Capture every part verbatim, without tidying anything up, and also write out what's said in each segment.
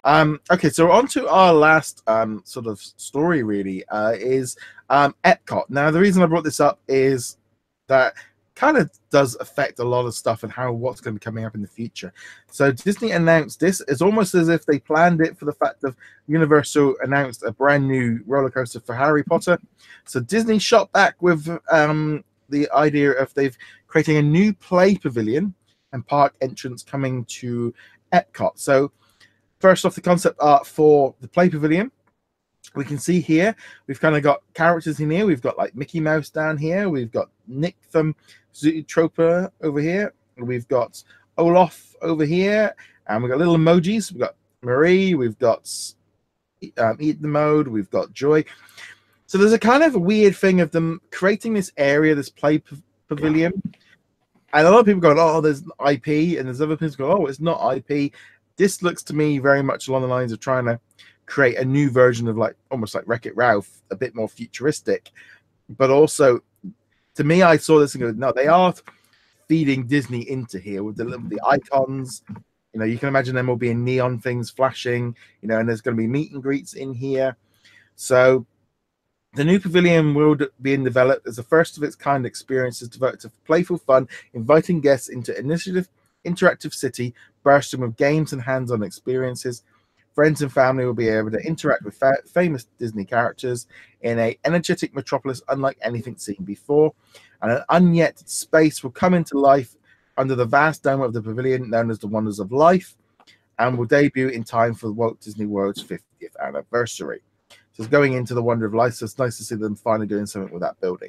Um, okay, so on to our last um, sort of story, really, uh, is um, Epcot. Now, the reason I brought this up is that kind of does affect a lot of stuff and how what's going to be coming up in the future. So Disney announced this. It's almost as if they planned it for the fact of Universal announced a brand new roller coaster for Harry Potter. So Disney shot back with um, the idea of they've creating a new play pavilion and park entrance coming to Epcot. So first off, the concept art for the play pavilion, we can see here we've kind of got characters in here. We've got like Mickey Mouse down here. We've got Nick from Zootropia over here. We've got Olaf over here, and we've got little emojis. We've got Marie. We've got um, Eat the Mode. We've got Joy. So there's a kind of weird thing of them creating this area, this play pavilion, and a lot of people going, "Oh, there's I P," and there's other people going, "Oh, it's not I P." This looks to me very much along the lines of trying to create a new version of like almost like Wreck-It Ralph, a bit more futuristic. But also, to me, I saw this and go, no, they are feeding Disney into here with the, the icons. You know, you can imagine them all being neon things flashing, you know, and there's going to be meet and greets in here. So the new pavilion will be in developed as the first of its kind experiences devoted to playful fun, inviting guests into initiative interactive city bursting with games and hands-on experiences. Friends and family will be able to interact with fa famous Disney characters in an energetic metropolis unlike anything seen before, and an unyet space will come into life under the vast dome of the pavilion known as the Wonders of Life, and will debut in time for Walt Disney World's fiftieth anniversary. So it's going into the Wonder of Life, so it's nice to see them finally doing something with that building.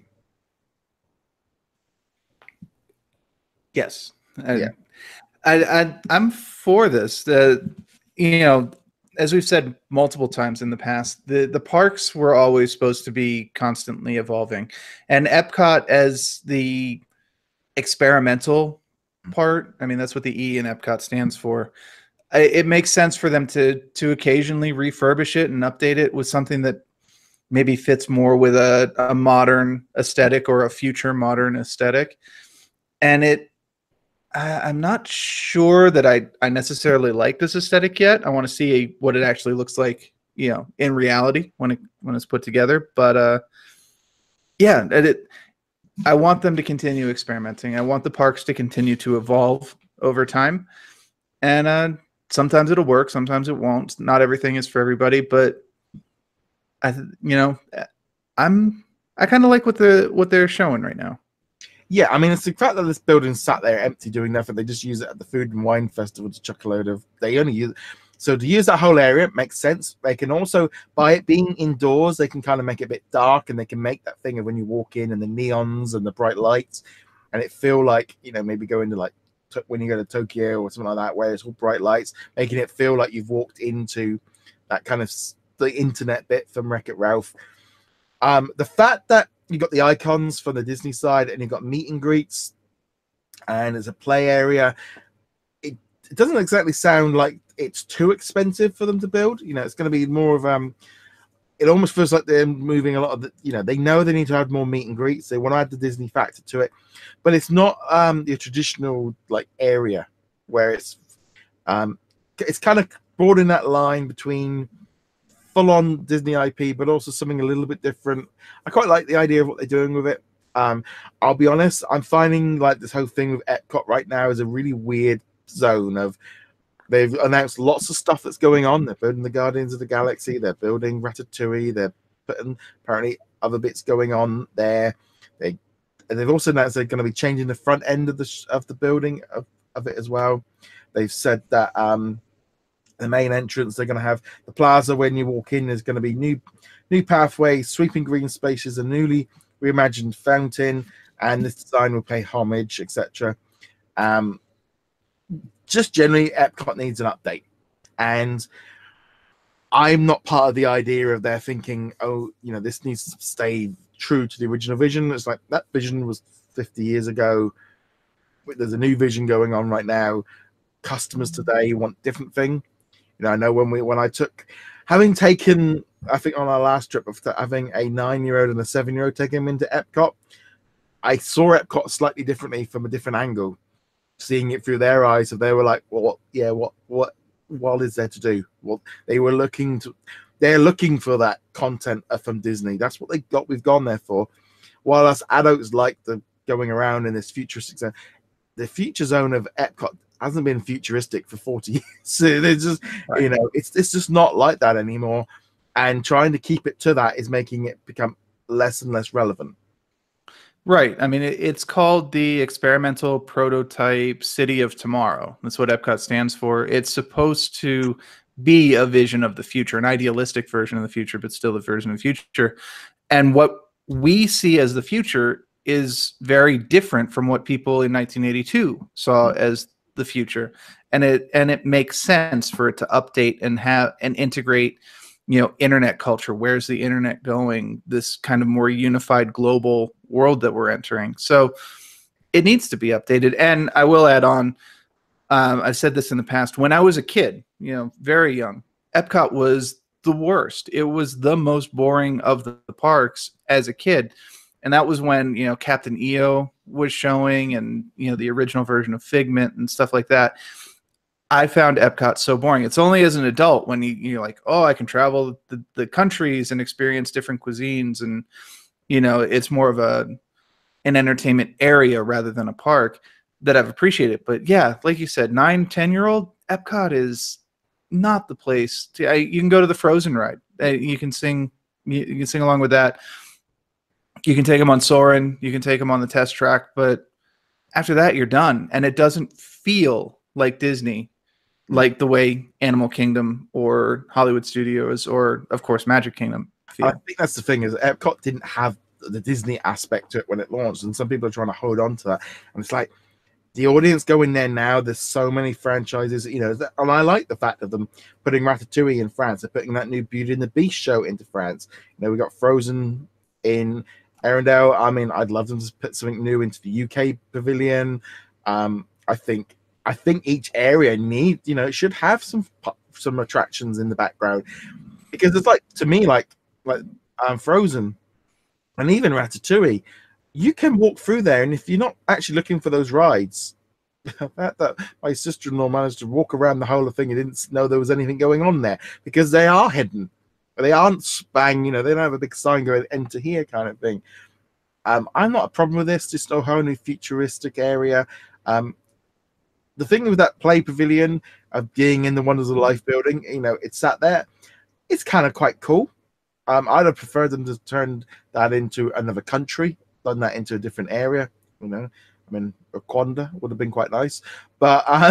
Yes. And yeah. I, I, I'm for this. The, you know, as we've said multiple times in the past, the, the parks were always supposed to be constantly evolving. And Epcot as the experimental part, I mean, that's what the E in Epcot stands for. It makes sense for them to to occasionally refurbish it and update it with something that maybe fits more with a, a modern aesthetic or a future modern aesthetic. And it, I, I'm not sure that I, I necessarily like this aesthetic yet. I want to see what it actually looks like, you know, in reality when it when it's put together. But uh, yeah, it. I want them to continue experimenting. I want the parks to continue to evolve over time, and uh, sometimes it'll work, sometimes it won't. Not everything is for everybody, but I, you know, I'm I kind of like what the what they're showing right now. Yeah, I mean, it's the fact that this building sat there empty doing nothing. They just use it at the Food and Wine Festival to chuck a load of. They only use so to use that whole area makes sense. They can also, by it being indoors, they can kind of make it a bit dark, and they can make that thing of when you walk in and the neons and the bright lights, and it feel like, you know, maybe go into like when you go to Tokyo or something like that, where it's all bright lights, making it feel like you've walked into that kind of the internet bit from Wreck-It Ralph. Um, the fact that you got the icons from the Disney side and you've got meet and greets and there's a play area, it, it doesn't exactly sound like it's too expensive for them to build. You know, it's going to be more of um it almost feels like they're moving a lot of the, you know, they know they need to add more meet and greets. They want to add the Disney factor to it, but it's not um the traditional like area where it's um it's kind of broadening that line between full-on Disney I P, but also something a little bit different. I quite like the idea of what they're doing with it. Um, I'll be honest, I'm finding like this whole thing with Epcot right now is a really weird zone of, they've announced lots of stuff that's going on. They're building the Guardians of the Galaxy, they're building Ratatouille, they're putting apparently other bits going on there. They, and they've also announced they're going to be changing the front end of the of the building of, of it as well. They've said that um, the main entrance, they're going to have the plaza when you walk in, there's going to be new new pathways, sweeping green spaces, a newly reimagined fountain, and this design will pay homage, et cetera. Um, just generally, Epcot needs an update, and I'm not part of the idea of their thinking, oh, you know, this needs to stay true to the original vision. It's like that vision was fifty years ago. There's a new vision going on right now. Customers today want different thing. You know, I know when we when I took, having taken, I think on our last trip, of having a nine-year-old and a seven-year-old taking them into Epcot, I saw Epcot slightly differently from a different angle, seeing it through their eyes. So they were like, well, what, yeah, what, what, what is there to do? Well, they were looking to, they're looking for that content from Disney. That's what they got. We've gone there for. While us adults like the going around in this futuristic zone, the future zone of Epcot hasn't been futuristic for forty years. So there's just, right. you know, it's it's just not like that anymore. And trying to keep it to that is making it become less and less relevant. Right. I mean, it, it's called the Experimental Prototype City of Tomorrow. That's what Epcot stands for. It's supposed to be a vision of the future, an idealistic version of the future, but still a version of the future. And what we see as the future is very different from what people in nineteen eighty-two saw as the future. And it and it makes sense for it to update and have and integrate, you know, internet culture. Where's the internet going? This kind of more unified global world that we're entering. So it needs to be updated. And I will add on, um, I've said this in the past, when I was a kid, you know, very young, Epcot was the worst. It was the most boring of the, the parks as a kid. And that was when, you know, Captain E O was showing and, you know, the original version of Figment and stuff like that. I found Epcot so boring. It's only as an adult when you, you're like, oh, I can travel the, the countries and experience different cuisines. And, you know, it's more of a an entertainment area rather than a park that I've appreciated. But yeah, like you said, nine, ten year old Epcot is not the place to, I, you can go to the Frozen ride. Uh, you can sing, you, you can sing along with that. You can take them on Soarin', you can take them on the test track, but after that, you're done. And it doesn't feel like Disney, like the way Animal Kingdom or Hollywood Studios or, of course, Magic Kingdom feel. I think that's the thing, is Epcot didn't have the Disney aspect to it when it launched, and some people are trying to hold on to that. And it's like, the audience going there now, there's so many franchises, you know, that, and I like the fact of them putting Ratatouille in France. They're putting that new Beauty and the Beast show into France. You know, we got Frozen in Arendelle. I mean, I'd love them to put something new into the U K pavilion. Um, I think I think each area need, you know, it should have some some attractions in the background, because it's like, to me, like like um, Frozen and even Ratatouille, you can walk through there, and if you're not actually looking for those rides, that, that my sister-in-law managed to walk around the whole thing and didn't know there was anything going on there, because they are hidden. They aren't bang, you know, they don't have a big sign going enter here kind of thing. Um, I'm not a problem with this, just a whole new futuristic area. Um, the thing with that play pavilion of being in the Wonders of Life building, you know, it's sat there. It's kind of quite cool. Um, I'd have preferred them to turn that into another country, done that into a different area. You know, I mean, Wakanda would have been quite nice, but uh,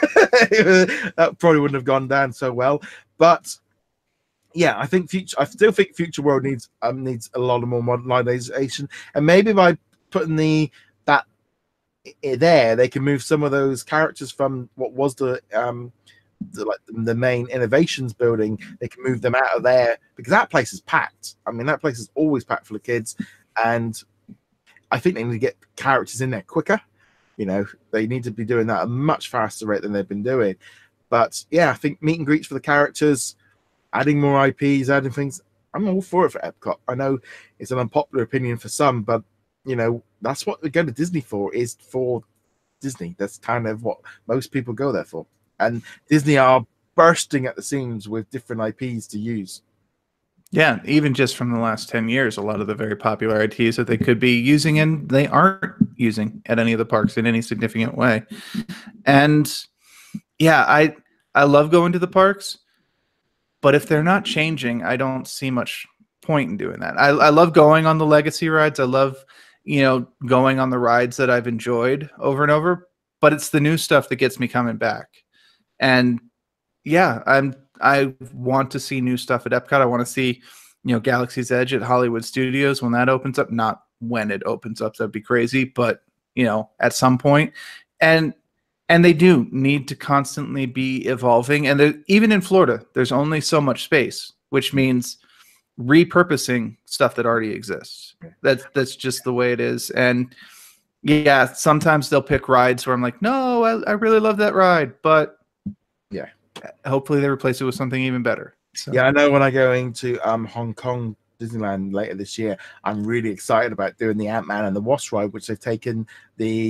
that probably wouldn't have gone down so well. But yeah, I think future. I still think Future World needs um, needs a lot of more modernization, and maybe by putting the that there, they can move some of those characters from what was the um the, like the main innovations building. They can move them out of there, because that place is packed. I mean, that place is always packed full of kids, and I think they need to get characters in there quicker. You know, they need to be doing that at a much faster rate than they've been doing. But yeah, I think meet and greets for the characters, adding more I Ps, adding things. I'm all for it for Epcot. I know it's an unpopular opinion for some, but you know, that's what we go to Disney for, is for Disney. That's kind of what most people go there for. And Disney are bursting at the seams with different I Ps to use. Yeah, even just from the last ten years, a lot of the very popular I Ps that they could be using and they aren't using at any of the parks in any significant way. And yeah, I I love going to the parks, but if they're not changing, I don't see much point in doing that. I, I love going on the legacy rides. I love, you know, going on the rides that I've enjoyed over and over, but it's the new stuff that gets me coming back. And yeah, I'm I want to see new stuff at Epcot. I want to see, you know, Galaxy's Edge at Hollywood Studios when that opens up. Not when it opens up, that'd be crazy, but you know, at some point. And and they do need to constantly be evolving. And even in Florida, there's only so much space, which means repurposing stuff that already exists. That's that's just the way it is. And yeah, sometimes they'll pick rides where I'm like, no, I, I really love that ride, but yeah, hopefully they replace it with something even better. So. Yeah, I know when I go into um Hong Kong Disneyland later this year, I'm really excited about doing the Ant-Man and the Wasp ride, which they've taken the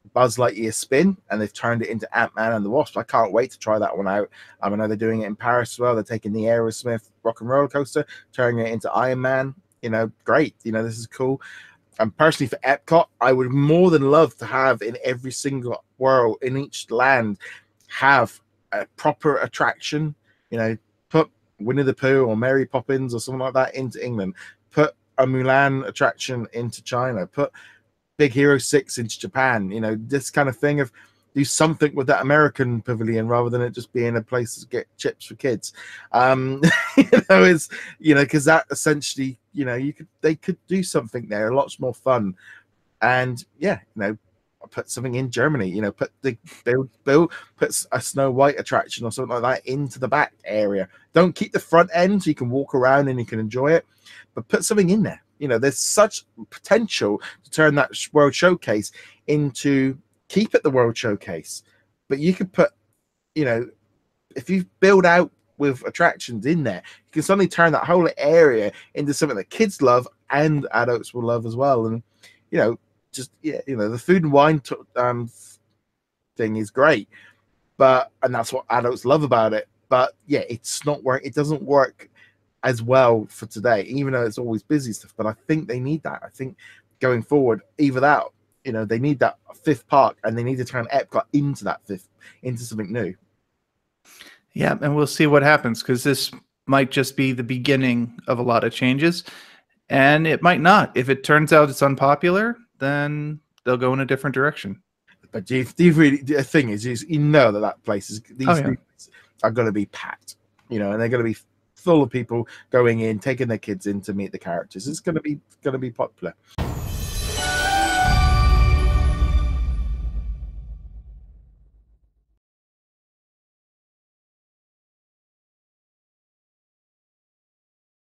Buzz Lightyear spin, and they've turned it into Ant-Man and the Wasp. I can't wait to try that one out. Um, I know they're doing it in Paris as well. They're taking the Aerosmith Rock and Roller Coaster, turning it into Iron Man. You know, great. You know, this is cool. And personally, for Epcot, I would more than love to have in every single world, in each land, have a proper attraction. You know, put Winnie the Pooh or Mary Poppins or something like that into England. Put a Mulan attraction into China. Put Big Hero six into Japan. You know, this kind of thing of do something with that American pavilion rather than it just being a place to get chips for kids. Um, you know, is you know, because that essentially, you know, you could they could do something there, lots more fun. And yeah, you know, put something in Germany, you know, put the build build put a Snow White attraction or something like that into the back area. Don't keep the front end so you can walk around and you can enjoy it, but put something in there. You know, there's such potential to turn that World Showcase into keep it the World Showcase, but you could put, you know, if you build out with attractions in there, you can suddenly turn that whole area into something that kids love and adults will love as well. And you know, just yeah, you know, the food and wine t- um thing is great, but and that's what adults love about it. But yeah, it's not work. It doesn't work as well for today, even though it's always busy stuff. But I think they need that. I think going forward, either that, you know, they need that fifth park, and they need to turn Epcot into that fifth, into something new. Yeah, and we'll see what happens, because this might just be the beginning of a lot of changes, and it might not. If it turns out it's unpopular, then they'll go in a different direction. But do you, do you really? The thing is, is you know that that place is these Oh, yeah. are going to be packed, you know, and they're going to be full of people going in, taking their kids in to meet the characters. It's going to be going to be popular.